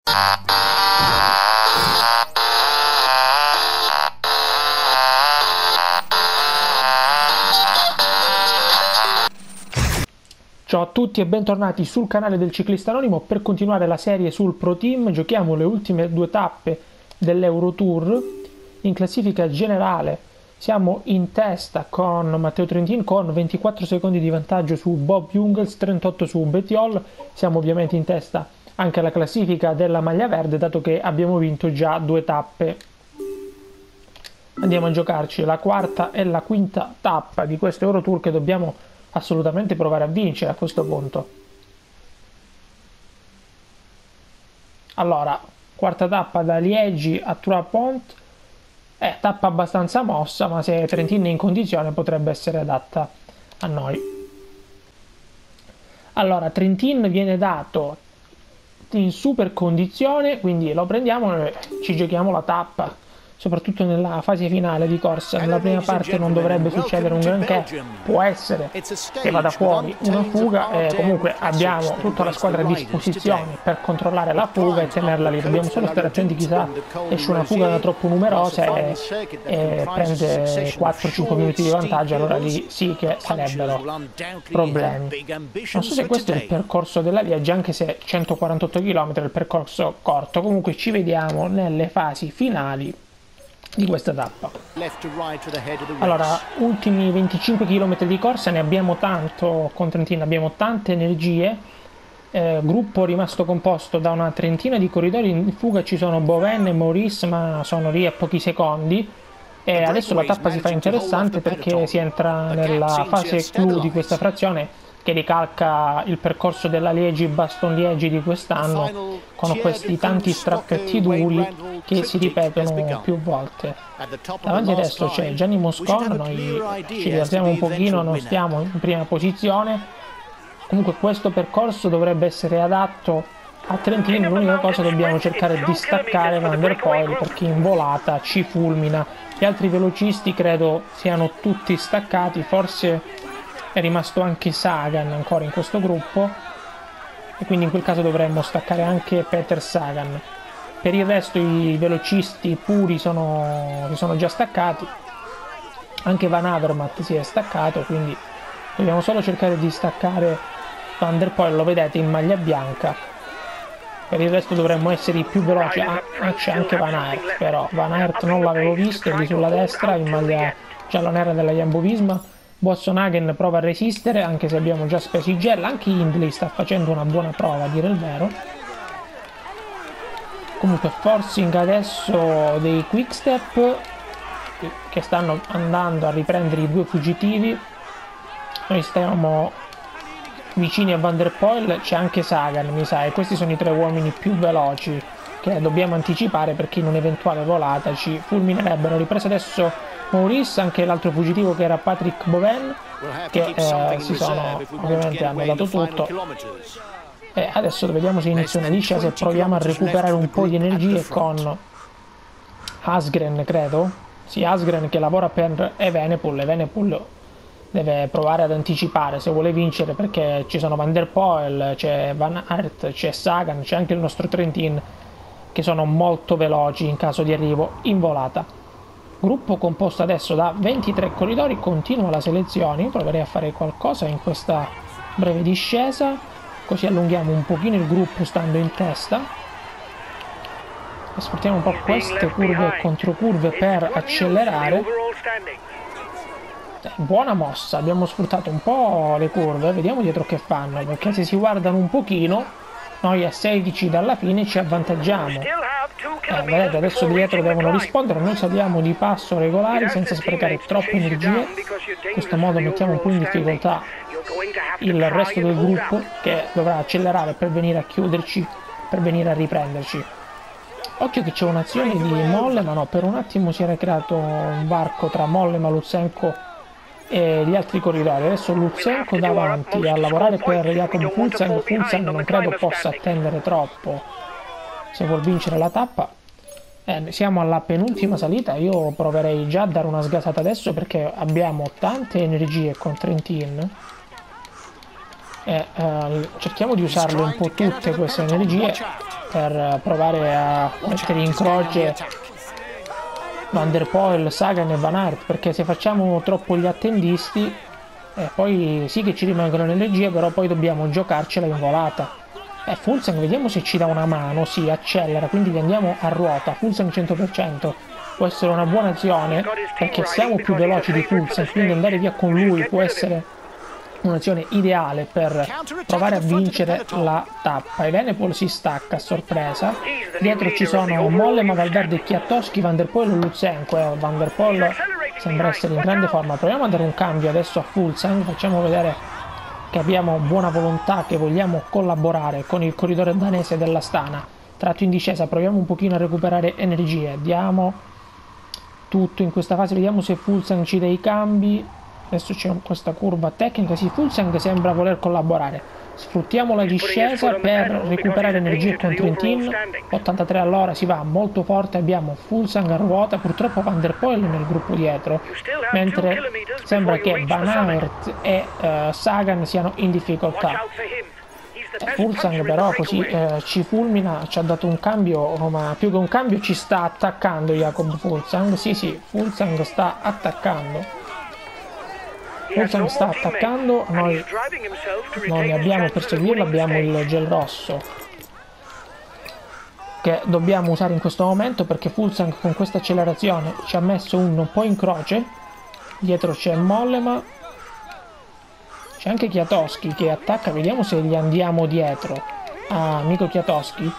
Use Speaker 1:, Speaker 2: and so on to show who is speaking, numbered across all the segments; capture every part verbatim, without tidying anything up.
Speaker 1: Ciao a tutti e bentornati sul canale del Ciclista Anonimo. Per continuare la serie sul Pro Team giochiamo le ultime due tappe dell'Eurotour. In classifica generale siamo in testa con Matteo Trentin con ventiquattro secondi di vantaggio su Bob Jungels, trentotto su Bettiol. Siamo ovviamente in testa anche alla classifica della maglia verde, dato che abbiamo vinto già due tappe. Andiamo a giocarci la quarta e la quinta tappa di questo Eurotour, che dobbiamo assolutamente provare a vincere a questo punto. Allora, quarta tappa da Liegi a Trois-Ponts, è tappa abbastanza mossa, ma se Trentin è in condizione potrebbe essere adatta a noi. Allora, Trentin viene dato in super condizione, quindi lo prendiamo e ci giochiamo la tappa. Soprattutto nella fase finale di corsa. Nella prima parte non dovrebbe succedere un granché, può essere che vada fuori una fuga, e comunque abbiamo tutta la squadra a disposizione per controllare la fuga e tenerla lì. Dobbiamo solo stare attenti, chissà esce una fuga troppo numerosa e, e prende quattro cinque minuti di vantaggio, allora lì sì che sarebbero problemi. Non so se questo è il percorso della Liegi, anche se centoquarantotto chilometri è il percorso corto. Comunque ci vediamo nelle fasi finali di questa tappa. Allora, ultimi venticinque chilometri di corsa, ne abbiamo tanto con Trentin, abbiamo tante energie. Eh, gruppo rimasto composto da una trentina di corridori. In fuga ci sono Boven e Maurice, ma sono lì a pochi secondi. E adesso la tappa si fa interessante perché si entra nella fase clou di questa frazione, che ricalca il percorso della Liegi-Baston Liegi di quest'anno, con questi tanti strappetti duri che si ripetono più volte. Davanti adesso c'è Gianni Moscon, noi ci rialziamo un pochino, non stiamo in prima posizione. Comunque questo percorso dovrebbe essere adatto a Trentin, l'unica cosa dobbiamo cercare di staccare Van der Poel perché in volata ci fulmina. Gli altri velocisti credo siano tutti staccati, forse è rimasto anche Sagan ancora in questo gruppo e quindi in quel caso dovremmo staccare anche Peter Sagan. Per il resto i velocisti puri sono, si sono già staccati, anche Van Avermaet si è staccato, quindi dobbiamo solo cercare di staccare Van der Poel, lo vedete in maglia bianca. Per il resto dovremmo essere i più veloci. Ah, c'è anche Van Aert, però Van Aert non l'avevo visto, è lì sulla destra in maglia giallo-nera della Jumbo-Visma. Boasson-Hagen prova a resistere anche se abbiamo già speso i gel. Anche Hindley sta facendo una buona prova, a dire il vero. Comunque forcing adesso dei quickstep che stanno andando a riprendere i due fuggitivi. Noi stiamo vicini a Van der Poel, c'è anche Sagan mi sa, e questi sono i tre uomini più veloci che dobbiamo anticipare perché in un'eventuale volata ci fulminerebbero. Ripreso adesso Maurice, anche l'altro fuggitivo che era Patrick Boven, che eh, si sono ovviamente hanno dato tutto. E adesso vediamo se inizia una discesa e proviamo a recuperare un po' di energie con Asgren, credo. Sì, Asgren che lavora per Evenepoel. Evenepoel deve provare ad anticipare se vuole vincere, perché ci sono Van der Poel, c'è Van Aert, c'è Sagan, c'è anche il nostro Trentin, che sono molto veloci in caso di arrivo in volata. Gruppo composto adesso da ventitré corridori, continua la selezione. Proverei a fare qualcosa in questa breve discesa, così allunghiamo un pochino il gruppo stando in testa e sfruttiamo un po' queste curve e controcurve per accelerare. Buona mossa, abbiamo sfruttato un po' le curve, vediamo dietro che fanno, perché se si guardano un pochino noi a sedici dalla fine ci avvantaggiamo. Eh, vedete, adesso dietro devono rispondere, noi saliamo di passo regolari senza sprecare troppe energie. In questo modo mettiamo un po' in difficoltà il resto del gruppo, che dovrà accelerare per venire a chiuderci, per venire a riprenderci. Occhio che c'è un'azione di Mollema, no, per un attimo si era creato un varco tra Mollema, Lutsenko e gli altri corridori. Adesso Lutsenko davanti a lavorare per Jakob Fuglsang. Fuglsang non credo possa attendere troppo se vuol vincere la tappa. Eh, siamo alla penultima salita, io proverei già a dare una sgasata adesso perché abbiamo tante energie con Trentin e eh, cerchiamo di usarle un po' tutte queste energie per provare a mettere in croce Van der Poel, Sagan e Van Aert, perché se facciamo troppo gli attendisti eh, poi sì che ci rimangono energie, però poi dobbiamo giocarcela in volata. Eh, Fuglsang vediamo se ci dà una mano, sì, accelera, quindi andiamo a ruota, Fuglsang cento per cento, può essere una buona azione, perché siamo più veloci di Fuglsang, quindi andare via con lui può essere un'azione ideale per provare a vincere la tappa. Evenepoel si stacca a sorpresa, dietro ci sono Mollema, Valverde, Kwiatkowski, Van der Poel e Lutsenko. eh, Van der Poel sembra essere in grande forma. Proviamo a dare un cambio adesso a Fuglsang, facciamo vedere che abbiamo buona volontà, che vogliamo collaborare con il corridore danese dell'Astana. Tratto in discesa, proviamo un pochino a recuperare energie, diamo tutto in questa fase, vediamo se Fuglsang ci dà i cambi. Adesso c'è questa curva tecnica, sì, Fuglsang sembra voler collaborare. Sfruttiamo la discesa per recuperare energie con Trentin, ottantatré all'ora, si va molto forte, abbiamo Fuglsang a ruota, purtroppo Van der Poel nel gruppo dietro, mentre sembra che Van Aert e uh, Sagan siano in difficoltà. Eh, Fuglsang però così eh, ci fulmina, ci ha dato un cambio, ma più che un cambio ci sta attaccando Jakob Fuglsang, sì sì, Fuglsang sta attaccando. Fuglsang sta attaccando, noi non ne abbiamo per seguirlo, abbiamo il gel rosso che dobbiamo usare in questo momento, perché Fuglsang con questa accelerazione ci ha messo un po' in croce. Dietro c'è Mollema, c'è anche Kwiatkowski che attacca, vediamo se gli andiamo dietro a amico Kwiatkowski,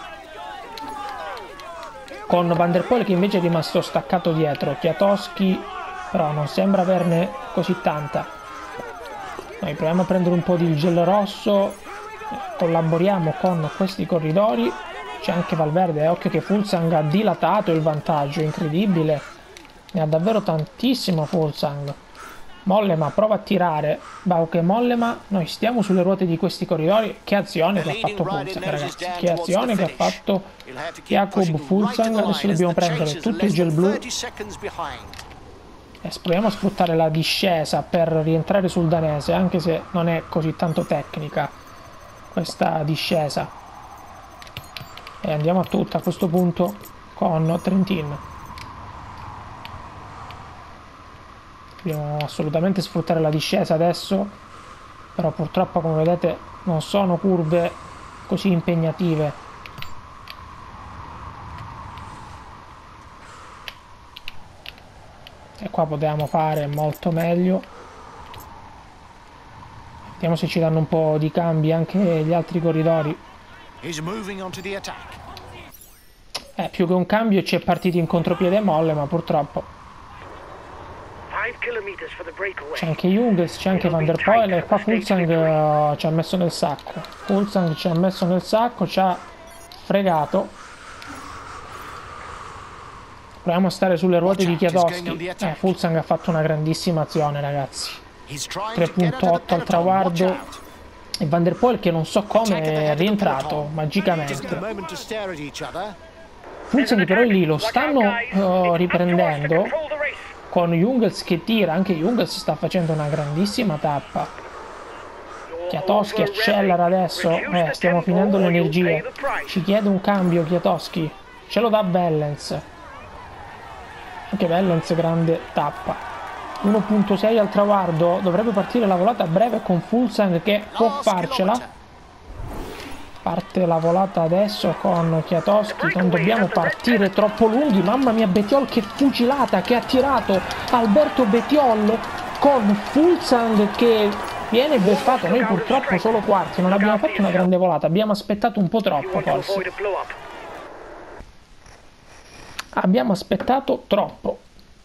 Speaker 1: con Van der Poel che invece è rimasto staccato dietro. Kwiatkowski però non sembra averne così tanta. Noi proviamo a prendere un po' di gel rosso, collaboriamo con questi corridori. C'è anche Valverde, occhio che Fuglsang ha dilatato il vantaggio, incredibile, ne ha davvero tantissimo Fuglsang. Mollema prova a tirare, Bauke Mollema, noi stiamo sulle ruote di questi corridori. Che azione che ha fatto Fuglsang, ragazzi, che azione che ha fatto Jakob Fuglsang. Adesso dobbiamo prendere tutto il gel blu. E proviamo a sfruttare la discesa per rientrare sul danese, anche se non è così tanto tecnica questa discesa. E andiamo a tutta a questo punto con Trentin. Dobbiamo assolutamente sfruttare la discesa adesso, però purtroppo come vedete non sono curve così impegnative. E qua potevamo fare molto meglio. Vediamo se ci danno un po' di cambi anche gli altri corridori. Eh, più che un cambio ci è partito in contropiede Molle, ma purtroppo c'è anche Jungels, c'è anche Van der Poel, e qua Fuglsang uh, ci ha messo nel sacco. Fuglsang ci ha messo nel sacco, ci ha fregato. Proviamo a stare sulle ruote di Kwiatkowski. Eh, Fuglsang ha fatto una grandissima azione, ragazzi. tre virgola otto al traguardo. E Van der Poel che non so come è rientrato magicamente. Fuglsang però lì lo stanno uh, riprendendo con Jungels che tira. Anche Jungels sta facendo una grandissima tappa. Kwiatkowski accelera adesso. Eh, stiamo finendo le energie. Ci chiede un cambio Kwiatkowski. Ce lo dà Wellens. Anche Wellens grande tappa. uno virgola sei al traguardo. Dovrebbe partire la volata a breve con Fuglsang che può farcela. Parte la volata adesso con Kwiatkowski. Non dobbiamo partire troppo lunghi. Mamma mia, Bettiol che fucilata che ha tirato Alberto Bettiol con Fuglsang che viene beffato. Noi purtroppo solo quarti. Non abbiamo fatto una grande volata. Abbiamo aspettato un po' troppo forse. Abbiamo aspettato troppo.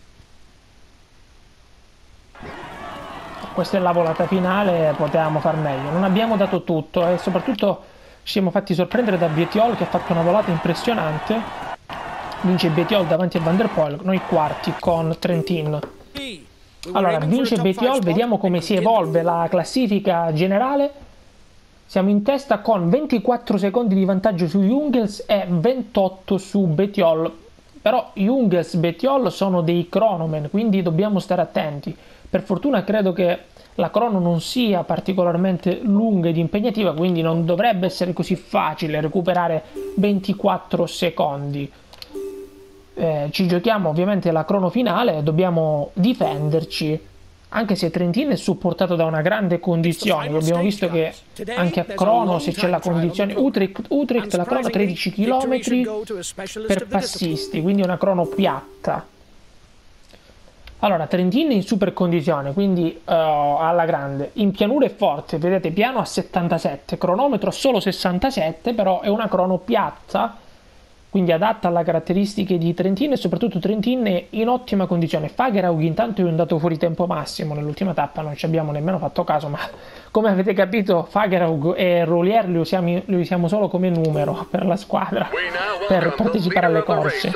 Speaker 1: Questa è la volata finale, potevamo far meglio. Non abbiamo dato tutto e soprattutto ci siamo fatti sorprendere da Bettiol che ha fatto una volata impressionante. Vince Bettiol davanti a Van der Poel, noi quarti con Trentin. Allora, vince Bettiol, vediamo come si evolve la classifica generale. Siamo in testa con ventiquattro secondi di vantaggio su Jungels e ventotto su Bettiol. Però Jungels e Bettiol sono dei cronomen, quindi dobbiamo stare attenti. Per fortuna credo che la crono non sia particolarmente lunga ed impegnativa, quindi non dovrebbe essere così facile recuperare ventiquattro secondi. Eh, ci giochiamo ovviamente la crono finale e dobbiamo difenderci, anche se Trentin è supportato da una grande condizione. Abbiamo visto che anche a crono, se c'è la condizione Utrecht, Utrecht la crono tredici chilometri per passisti, quindi una crono piatta. Allora, Trentin in super condizione, quindi uh, alla grande. In pianura è forte, vedete, piano a settantasette, cronometro a solo sessantasette, però è una crono piatta, quindi adatta alle caratteristiche di Trentin, e soprattutto Trentin è in ottima condizione. Fagerhaug intanto è andato fuori tempo massimo nell'ultima tappa, non ci abbiamo nemmeno fatto caso, ma come avete capito Fagerhaug e Roulier li usiamo, li usiamo solo come numero per la squadra, per partecipare alle corse.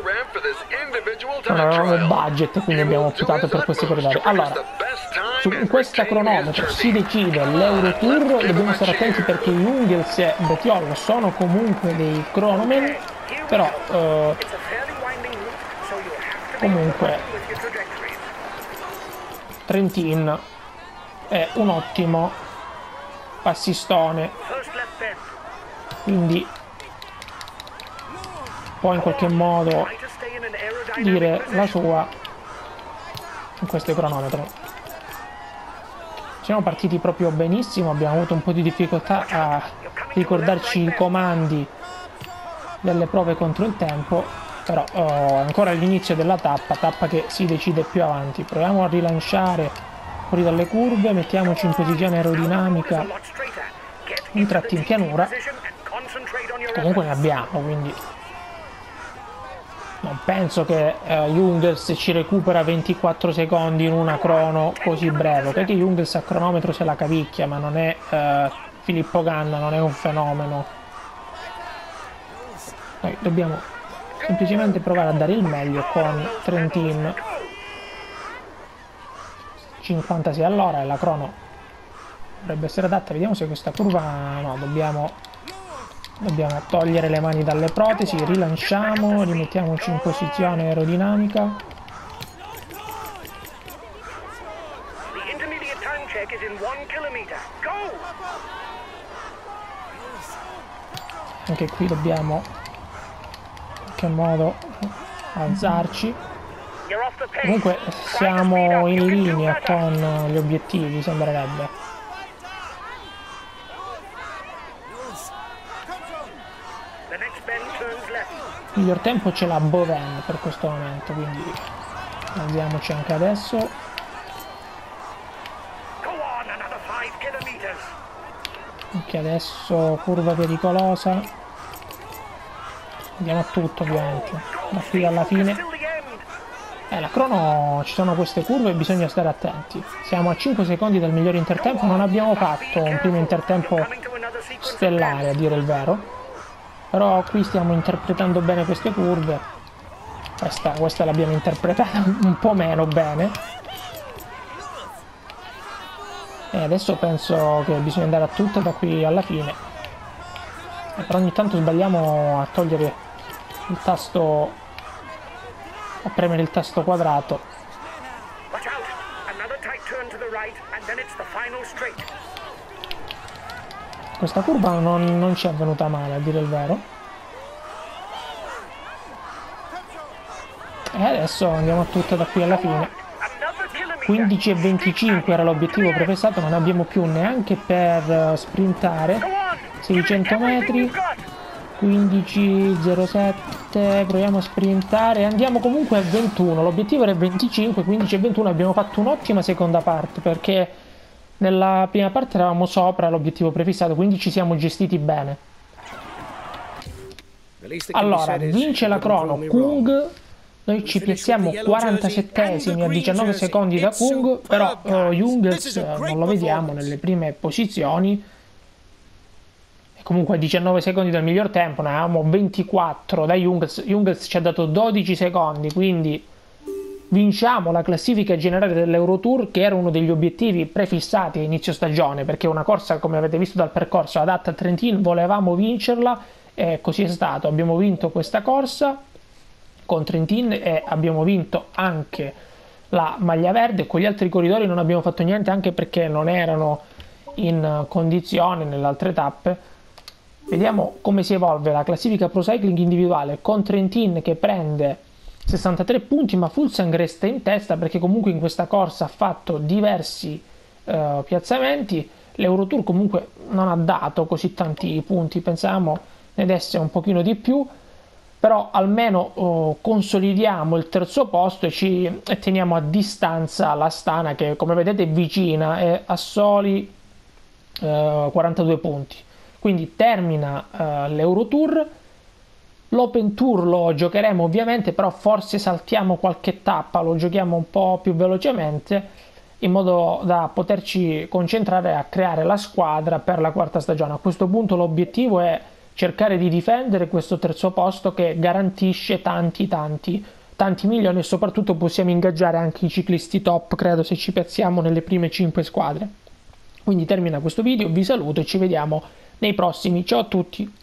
Speaker 1: Non avevamo budget, quindi abbiamo optato per questi corridori. Allora, su questa cronometro si decide l'Eurotour, dobbiamo stare attenti perché Jungels e Bettiol sono comunque dei cronomen, però eh, comunque Trentin è un ottimo passistone, quindi può in qualche modo dire la sua in questo cronometro. Siamo partiti proprio benissimo, abbiamo avuto un po' di difficoltà a ricordarci i comandi delle prove contro il tempo, però oh, ancora all'inizio della tappa, tappa che si decide più avanti. Proviamo a rilanciare fuori dalle curve, mettiamoci in posizione aerodinamica, un tratto in pianura, comunque ne abbiamo, quindi non penso che eh, Jungels ci recupera ventiquattro secondi in una crono così breve. Ok che Jungels a cronometro se la cavicchia, ma non è eh, Filippo Ganna, non è un fenomeno. Noi dobbiamo semplicemente provare a dare il meglio con Trentin. cinquantasei all'ora e la crono dovrebbe essere adatta. Vediamo se questa curva... no, dobbiamo... Dobbiamo togliere le mani dalle protesi, rilanciamo, rimettiamoci in posizione aerodinamica. Anche qui dobbiamo in qualche modo alzarci. Comunque siamo in linea con gli obiettivi, sembrerebbe. Il miglior tempo ce l'ha Boven per questo momento, quindi alziamoci anche adesso. Anche adesso curva pericolosa. Andiamo a tutto ovviamente, da qui alla fine. Eh, la crono, ci sono queste curve e bisogna stare attenti. Siamo a cinque secondi dal miglior intertempo, non abbiamo fatto un primo intertempo stellare a dire il vero. Però qui stiamo interpretando bene queste curve. Questa, questa l'abbiamo interpretata un po' meno bene. E adesso penso che bisogna andare a tutto da qui alla fine. E però ogni tanto sbagliamo a togliere il tasto, a premere il tasto quadrato. Questa curva non, non ci è venuta male, a dire il vero. E adesso andiamo a tutto da qui alla fine. quindici e venticinque era l'obiettivo prefissato, non abbiamo più neanche per sprintare. seicento metri. quindici e zero sette, proviamo a sprintare. Andiamo comunque a ventuno, l'obiettivo era venticinque, quindici e ventuno. Abbiamo fatto un'ottima seconda parte perché nella prima parte eravamo sopra l'obiettivo prefissato, quindi ci siamo gestiti bene. Allora, vince la crono Kung, noi ci piazziamo quarantasettesimi a diciannove secondi da Kung, però uh, Jungels uh, non lo vediamo nelle prime posizioni. E comunque a diciannove secondi dal miglior tempo, ne avevamo ventiquattro da Jungels. Jungels ci ha dato dodici secondi, quindi vinciamo la classifica generale dell'Eurotour, che era uno degli obiettivi prefissati a inizio stagione, perché una corsa, come avete visto dal percorso, adatta a Trentin, volevamo vincerla e così è stato. Abbiamo vinto questa corsa con Trentin e abbiamo vinto anche la maglia verde. Con gli altri corridori non abbiamo fatto niente, anche perché non erano in condizione nelle altre tappe. Vediamo come si evolve la classifica Pro Cycling individuale, con Trentin che prende sessantatré punti, ma Fuglsang resta in testa perché comunque in questa corsa ha fatto diversi uh, piazzamenti. L'Eurotour comunque non ha dato così tanti punti, pensavamo ne desse un pochino di più, però almeno uh, consolidiamo il terzo posto e, ci, e teniamo a distanza l'Astana, che come vedete è vicina, è a soli uh, quarantadue punti. Quindi termina uh, l'Eurotour. L'Open Tour lo giocheremo ovviamente, però forse saltiamo qualche tappa, lo giochiamo un po' più velocemente in modo da poterci concentrare a creare la squadra per la quarta stagione. A questo punto l'obiettivo è cercare di difendere questo terzo posto che garantisce tanti tanti tanti milioni, e soprattutto possiamo ingaggiare anche i ciclisti top, credo, se ci piazziamo nelle prime cinque squadre. Quindi termina questo video, vi saluto e ci vediamo nei prossimi. Ciao a tutti!